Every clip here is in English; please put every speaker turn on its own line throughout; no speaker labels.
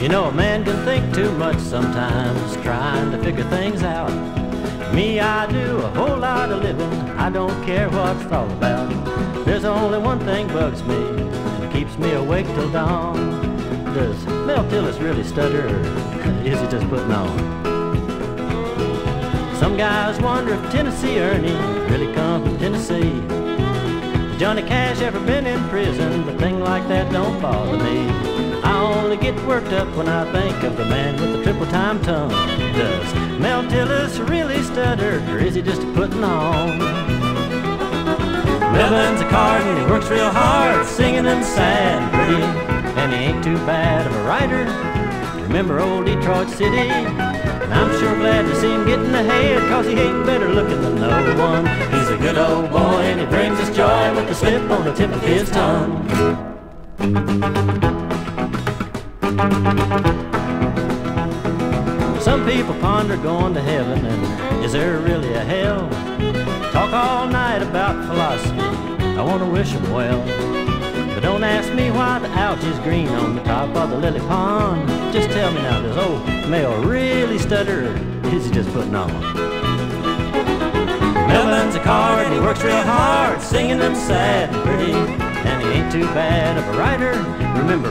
You know, a man can think too much sometimes, trying to figure things out. Me, I do a whole lot of living, I don't care what it's all about. There's only one thing bugs me, and keeps me awake till dawn. Does Mel Tillis really stutter, or is he just putting on? Some guys wonder if Tennessee Ernie really come from Tennessee. Johnny Cash ever been in prison? A thing like that don't bother me. I only get worked up when I think of the man with the triple-time tongue. Does Mel Tillis really stutter, or is he just putting on? Melvin's a card and he works real hard, singing them sad and pretty, and he ain't too bad of a writer. Remember old Detroit City? And I'm sure glad to see him getting ahead, 'cause he ain't better looking than no one. He's a good old boy and he brings us joy with the slip on the tip of his tongue. Some people ponder going to heaven, and is there really a hell? Talk all night about philosophy, I want to wish them well. But don't ask me why the algae's green on the top of the lily pond. Just tell me now, does old Mel really stutter, or is he just putting on? Melvin's a card and he works real hard, singing them sad and pretty, and he ain't too bad of a writer. Remember,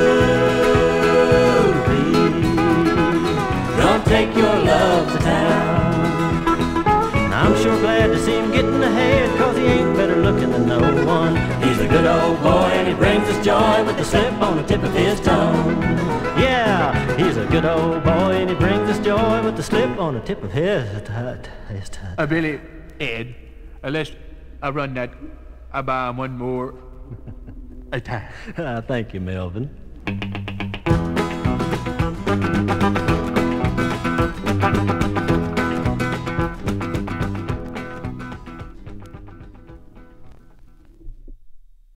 Ruby, don't take your love to town. And I'm sure glad to see him getting ahead, 'cause he ain't better looking than no one. He's a good old boy and he brings us joy with the slip on the tip of his tongue. Yeah, he's a good old boy and he brings us joy with the slip on the tip of his tongue.
Billy, Ed, let's run that about one more time.
Thank you, Melvin.